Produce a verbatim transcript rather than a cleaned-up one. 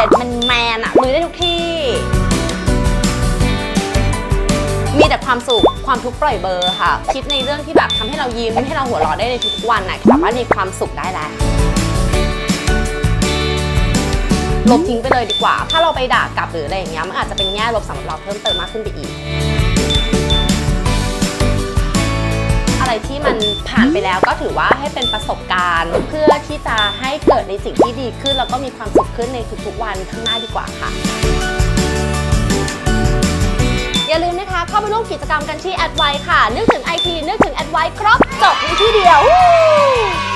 มันแมนอะลุยได้ทุกที่มีแต่ความสุขความทุกข์ปล่อยเบอร์ค่ะคิดในเรื่องที่แบบทำให้เรายิ้มให้เราหัวเราะได้ในทุกวันน่ะสามารถมีความสุขได้แล้วลบทิ้งไปเลยดีกว่าถ้าเราไปด่ากลับหรืออะไรอย่างเงี้ยมันอาจจะเป็นแง่ลบสำหรับเราเพิ่มเติมมากขึ้นไปอีกอะไรที่มันผ่านไปแล้วก็ถือว่าให้เป็นประสบการณ์เพื่อที่จะให้เกิดในสิ่งที่ดีขึ้นแล้วก็มีความสุขขึ้นในทุกๆวันข้างหน้าดีกว่าค่ะอย่าลืมนะคะเข้าไปร่วมกิจกรรมกันที่ แอดไว ค่ะนึกถึง ไอ ที นึกถึง แอดไว ครบจบในที่เดียว